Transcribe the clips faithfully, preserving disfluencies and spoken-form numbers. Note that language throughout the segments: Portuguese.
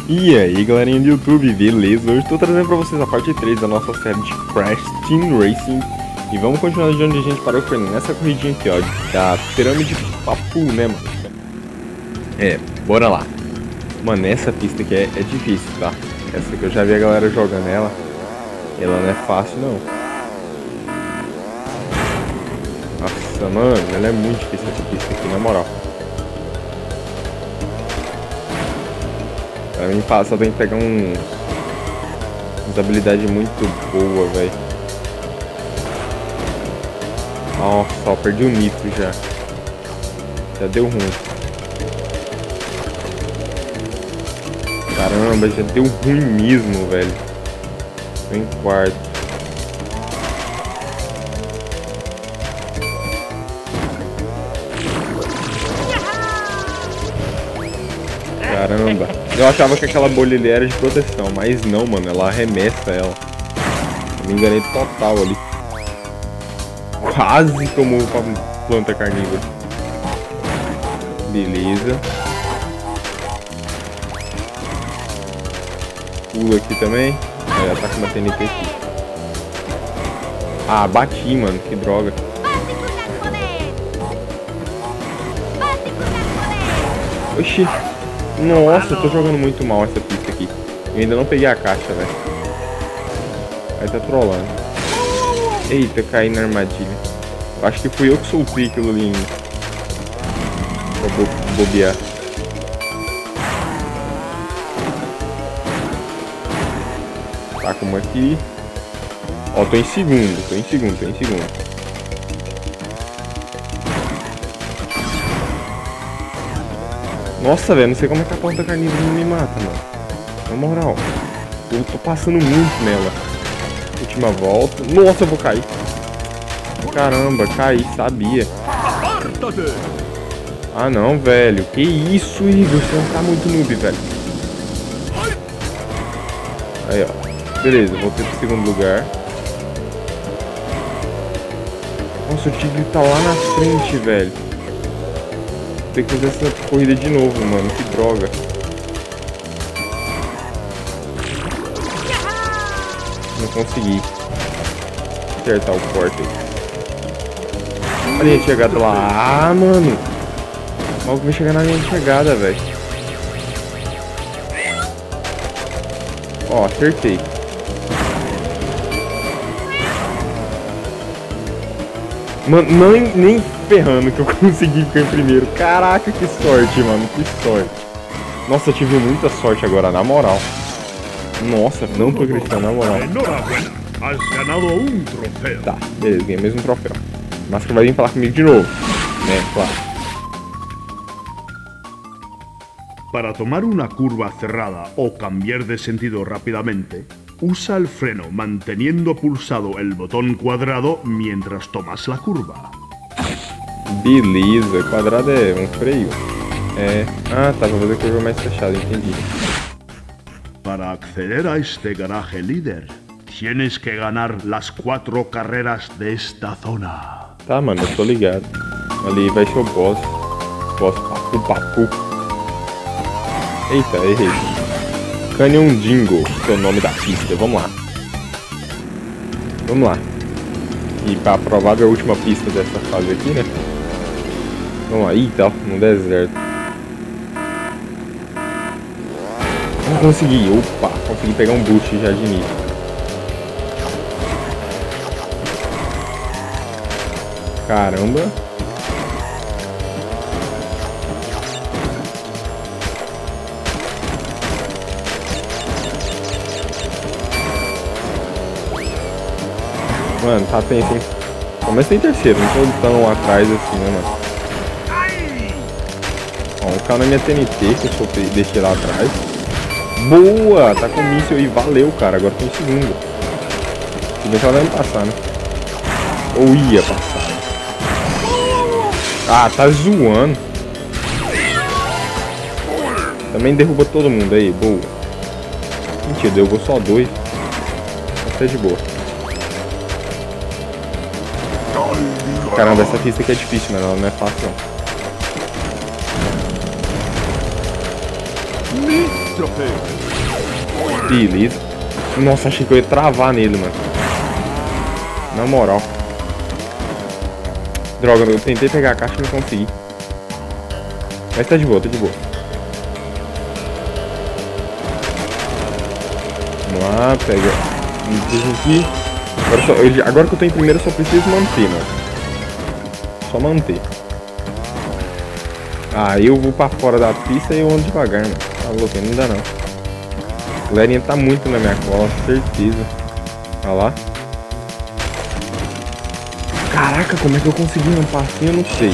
E aí galerinha do YouTube, beleza? Hoje estou trazendo para vocês a parte três da nossa série de Crash Team Racing. E vamos continuar de onde a gente parou, foi nessa corridinha aqui, ó, da Pirâmide Papu, né, mano? É, bora lá. Mano, essa pista aqui é, é difícil, tá? Essa aqui eu já vi a galera jogando ela. Ela não é fácil, não. Nossa, mano, ela é muito difícil essa pista aqui, na moral. Pra mim, só tem que pegar um... uma habilidade muito boa, velho. Nossa, ó, perdi o nitro já. Já deu ruim. Caramba, já deu ruim mesmo, velho. Tô em quarto. Caramba. Eu achava que aquela bolha ali era de proteção, mas não, mano. Ela arremessa ela. Eu me enganei total ali. Quase tomou uma planta carnívora. Beleza. Pula aqui também. Aí ataca uma T N T aqui. Ah, bati, mano. Que droga. Oxi. Nossa, eu tô jogando muito mal essa pista aqui. Eu ainda não peguei a caixa, velho. Aí tá trollando. Eita, caí na armadilha. Eu acho que fui eu que soltei aquilo ali em... pra bo bobear. Tá como aqui. Ó, tô em segundo, tô em segundo, tô em segundo. Nossa, velho, não sei como é que a planta carnívora não me mata, mano. Na moral, eu tô passando muito nela. Última volta. Nossa, eu vou cair. Caramba, caí, sabia. Ah, não, velho. Que isso, Igor? Você não tá muito noob, velho. Aí, ó. Beleza, voltei pro segundo lugar. Nossa, o tigre tá lá na frente, velho. Tem que fazer essa corrida de novo, mano. Que droga. Não consegui acertar o corte aí. A linha de chegada lá. Ah, mano. O maluco vai chegar na linha de chegada, velho. Ó, acertei. Mano, não, nem ferrando que eu consegui ficar em primeiro. Caraca, que sorte, mano. Que sorte. Nossa, eu tive muita sorte agora, na moral. Nossa, não tô acreditando, na moral. Tá, beleza, ganhei mesmo troféu. Mas que vai vir falar comigo de novo, né? Claro. Para tomar una curva cerrada o cambiar de sentido rápidamente, usa el freno manteniendo pulsado el botón cuadrado mientras tomas la curva. Beleza, quadrado é um freio. É. Ah, tá, vou fazer curva mais fechada, entendi. Para acceder a este garaje líder, tienes que ganar las cuatro carreras de esta zona. Tá, mano, eu tô ligado. Ali vai ser o boss. Boss papu papu. Eita, errei. Canyon Dingo, que é o nome da pista. Vamos lá. Vamos lá. E pra provável última pista dessa fase aqui, né? Vamos lá. Ih, tá no deserto. Não consegui. Opa, consegui pegar um boost já de início. Caramba. Mano, tá tenso, hein? Comecei em terceiro, não tô tão atrás assim, né, mano? Ó, um cara na minha T N T que eu soltei, deixei lá atrás. Boa! Tá com míssil aí, valeu, cara. Agora tô em segundo. Se bem que ela vai me passar, né? Ou ia passar. Ah, tá zoando. Também derruba todo mundo aí, boa. Mentira, derrubou só dois. Tá de boa. Caramba, essa pista aqui é difícil, mano. Ela não é fácil, não. troféu. Beleza. Nossa, achei que eu ia travar nele, mano. Na moral. Droga, eu tentei pegar a caixa e não consegui. Mas tá de boa, tá de boa. Vamos lá, pega. Um aqui. Agora, só, eu, agora que eu tô em primeiro, eu só preciso manter, mano. Só manter. Ah, eu vou pra fora da pista e eu ando devagar, mano. Tá louco, não dá não. A galerinha tá muito na minha cola, certeza. Olha lá. Caraca, como é que eu consegui um passinho? Eu não sei.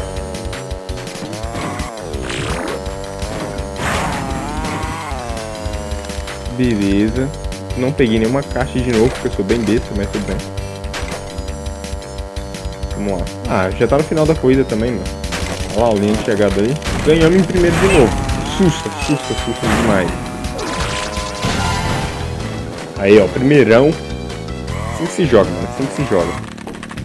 Beleza. Não peguei nenhuma caixa de novo, porque eu sou bem besta, mas tudo bem. Vamos lá. Ah, já tá no final da corrida também, mano. Olha lá a linha de chegada aí. Ganhamos em primeiro de novo. Susta, susta, susta demais. Aí, ó, primeirão. Assim que se joga, mano. Assim que se joga.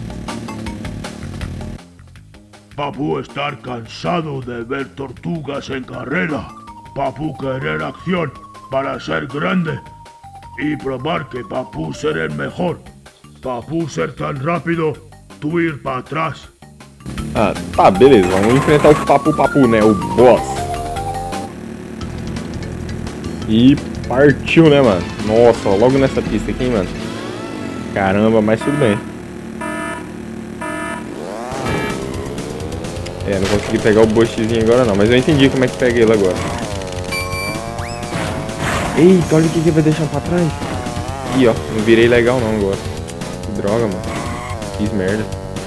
Papu estar cansado de ver tortugas en carrera. Papu querer acción para ser grande. Y probar que Papu ser el mejor. Papu ser tan rápido, tú ir para atrás. Ah, tá, beleza. Vamos enfrentar o Papu Papu, né? O boss. E partiu, né, mano? Nossa, ó, logo nessa pista aqui, hein, mano. Caramba, mas tudo bem. É, não consegui pegar o boostzinho agora não, mas eu entendi como é que pega ele agora. Eita, olha o que que vai deixar pra trás. Ih, ó, não virei legal não agora. Que droga, mano. Fiz merda.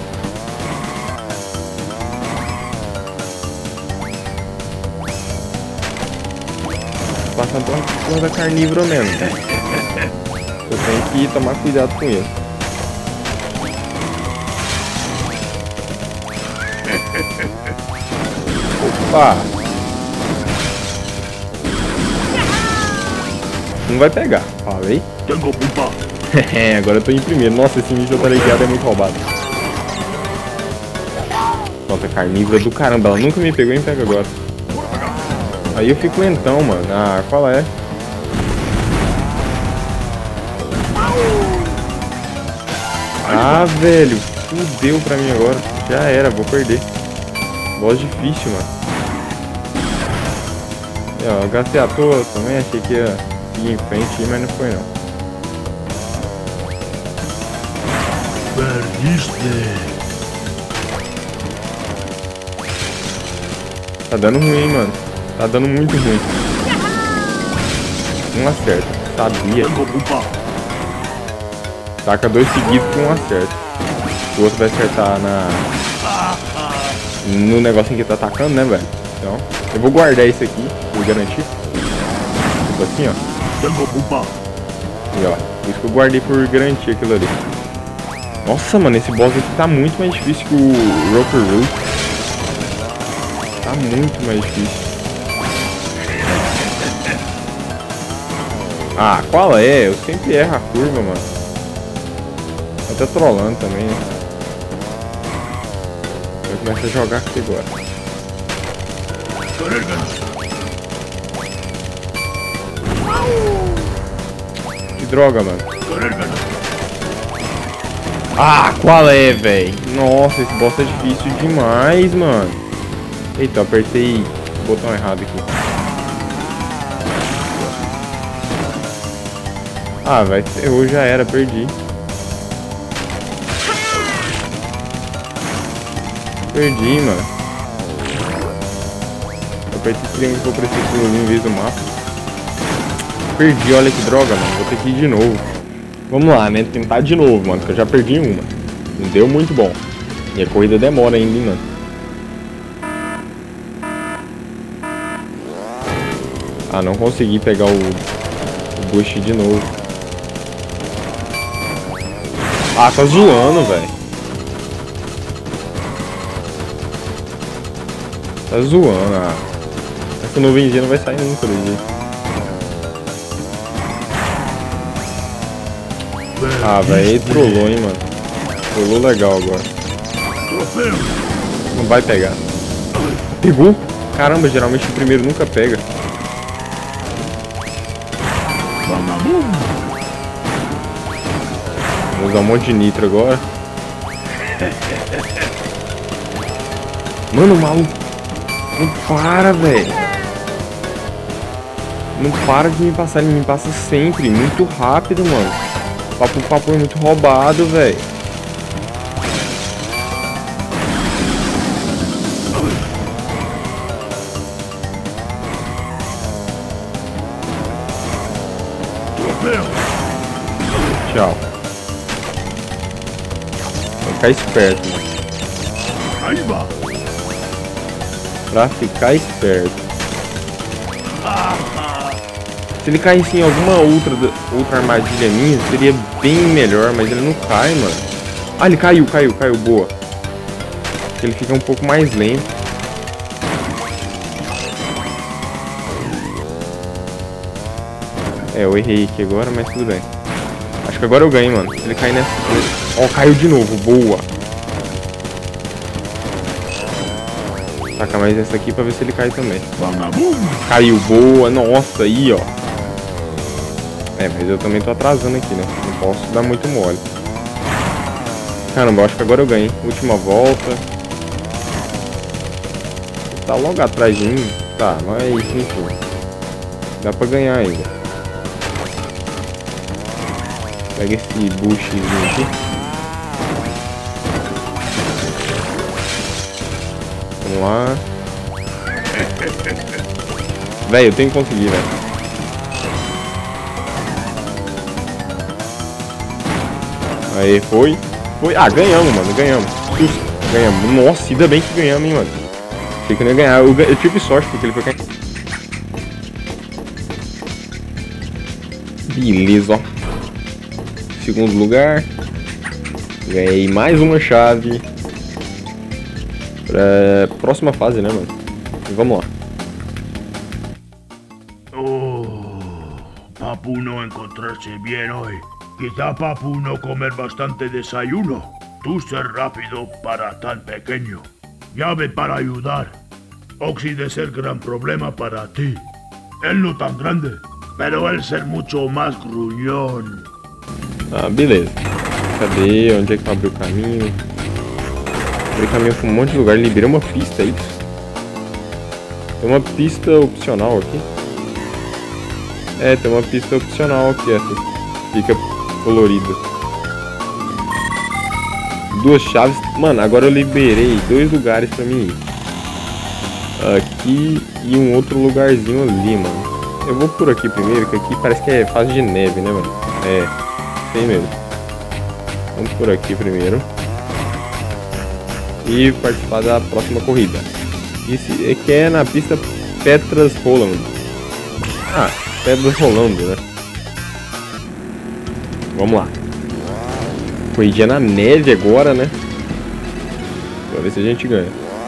Passando por uma da carnívora mesmo. Eu tenho que tomar cuidado com ele. Opa! Não vai pegar, falei. Tengo pulpa. Agora eu tô em primeiro. Nossa, esse nível tá ligado, é muito roubado. Nossa, carnívora do caramba, ela nunca me pegou e me pega agora. Aí eu fico lentão, mano. Ah, qual é? Ah, velho, fudeu pra mim agora. Já era, vou perder. Boss difícil, mano. E, ó, eu gastei à toa também, achei que ia seguir em frente, mas não foi não. Perdiste. Tá dando ruim, hein, mano. Tá dando muito ruim. Um acerta, sabia. Tengo pulpa. Taca dois seguidos com um acerta. O outro vai acertar na... no negocinho que tá atacando, né, velho? Então, eu vou guardar isso aqui, por garantir. Tipo assim, ó. Tengo pulpa. E ó, por isso que eu guardei por garantir aquilo ali. Nossa, mano, esse boss aqui tá muito mais difícil que o Roper Root. Tá muito mais difícil. Ah, qual é? Eu sempre erro a curva, mano. Tô até trolando também, né? Eu começo a jogar aqui agora. Que droga, mano. Ah, qual é, velho? Nossa, esse boss é difícil demais, mano. Eita, eu apertei o botão errado aqui. Ah, vai, ferrou, já era, perdi. Perdi, mano. Eu apertei esse triângulo que eu preciso em vez do mapa. Perdi, olha que droga, mano. Vou ter que ir de novo. Vamos lá, né? Tentar de novo, mano, que eu já perdi uma. Não deu muito bom. E a corrida demora ainda, hein, mano. Ah, não consegui pegar o, o boost de novo. Ah, tá zoando, velho. Tá zoando, ah. Essa nuvenzinha não vai sair nunca do jeito. Ah, velho, ele trollou, hein, mano. Trollou legal agora. Não vai pegar. Pegou? Caramba, geralmente o primeiro nunca pega. Vou usar um monte de nitro agora. Mano, o maluco não para, velho. Não para de me passar, ele me passa sempre. Muito rápido, mano. Papo papo é muito roubado, velho. Tchau. Vou ficar esperto, mano. Pra ficar esperto. Se ele caísse em alguma outra, outra armadilha minha, seria bem melhor, mas ele não cai, mano. Ah, ele caiu, caiu, caiu, boa. Ele fica um pouco mais lento. É, eu errei aqui agora, mas tudo bem. Acho que agora eu ganho, mano. Se ele cair nessa... Ó, oh, caiu de novo, boa. Taca mais essa aqui pra ver se ele cai também. Caiu, boa. Nossa, aí, ó. É, mas eu também tô atrasando aqui, né? Não posso dar muito mole. Caramba, eu acho que agora eu ganhei. Última volta. Tá logo atrás de mim. Tá, mas enfim. Dá pra ganhar ainda. Pega esse bushzinho aqui. Vamos lá. Véi, eu tenho que conseguir, velho. Aí, foi. Foi. Ah, ganhamos, mano. Ganhamos. Uf, ganhamos. Nossa, ainda bem que ganhamos, hein, mano. Achei que eu não ia ganhar. Eu, eu tive sorte porque ele foi cair. Beleza, ó. Segundo lugar. Ganhei mais uma chave. Pra próxima fase, né, mano? E vamos lá. Oh, Papu no encontrarse bien hoy. Quizá Papu no comer bastante desayuno. Tú ser rápido para tan pequeño. Llave para ayudar. Oxy de ser gran problema para ti. Él no tan grande, pero él ser mucho más gruñón. Ah, beleza. Cadê? Onde é que abriu o caminho? Abriu o caminho pra um monte de lugar. Liberou uma pista, é isso? Tem uma pista opcional aqui. É, tem uma pista opcional aqui, essa. Fica colorida. Duas chaves. Mano, agora eu liberei dois lugares pra mim ir. Aqui e um outro lugarzinho ali, mano. Eu vou por aqui primeiro, que aqui parece que é fase de neve, né, mano? É, tem mesmo. Vamos por aqui primeiro. E participar da próxima corrida. Isso é que é na pista Petras Rolando. Ah, Pedras Rolando, né? Vamos lá. Corridinha na neve agora, né? Pra ver se a gente ganha.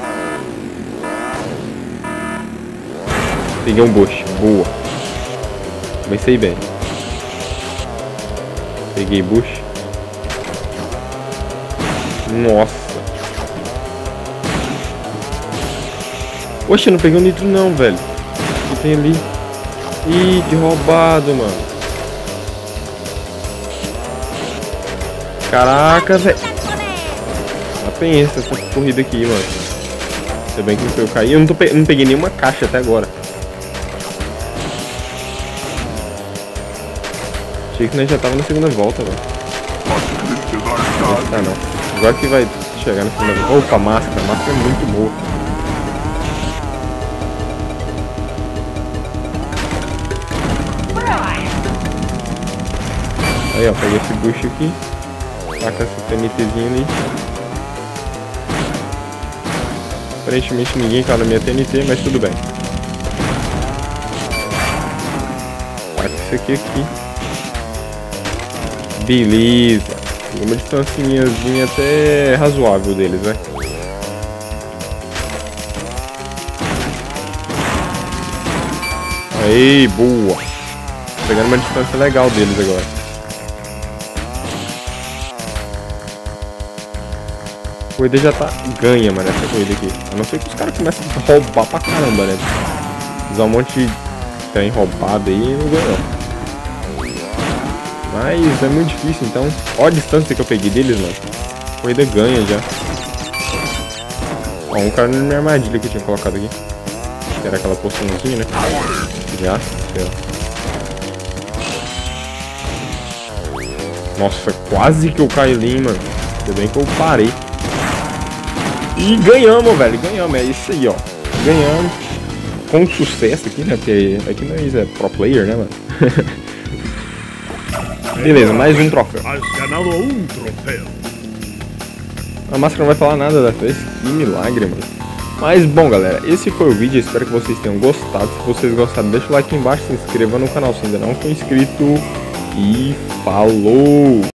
Peguei um bush, boa. Comecei bem. Peguei bush. Nossa. Poxa, não peguei o nitro não, velho. O que tem ali? Ih, que roubado, mano. Caraca, velho. Ah, pensa essa corrida aqui, mano. Ainda bem que não foi eu cair. Eu não, tô pe não peguei nenhuma caixa até agora. Achei que nós já tava na segunda volta, velho. Tá, não. Agora que vai chegar na segunda volta. Opa, máscara. A máscara é muito boa. Aí, ó. Peguei esse bucho aqui. Taca essa TNTzinha ali. Aparentemente ninguém caiu na minha T N T, mas tudo bem. Taca isso aqui aqui. Beleza. Uma distanciazinha até razoável deles, né? Aí, boa. Pegando uma distância legal deles agora. A corrida já tá ganha, mano, essa corrida aqui. A não ser que os caras comecem a roubar pra caramba, né? Usar um monte de trem roubado aí e não ganha não. Mas é muito difícil, então. Ó a distância que eu peguei deles, mano. A corrida ganha já. Ó, um cara na minha armadilha que eu tinha colocado aqui. Que era aquela poçãozinha, né? Já, sei lá. Nossa, quase que eu caí ali, mano. Ainda bem que eu parei. E ganhamos, velho. Ganhamos, é isso aí, ó. Ganhamos. Com sucesso aqui, né? Porque aqui nós é pro player, né, mano? Beleza, mais um troféu. Has ganado um troféu. A máscara não vai falar nada da vez. Que milagre, mano. Mas, bom, galera, esse foi o vídeo. Espero que vocês tenham gostado. Se vocês gostaram, deixa o like aqui embaixo. Se inscreva no canal se ainda não for inscrito. E falou!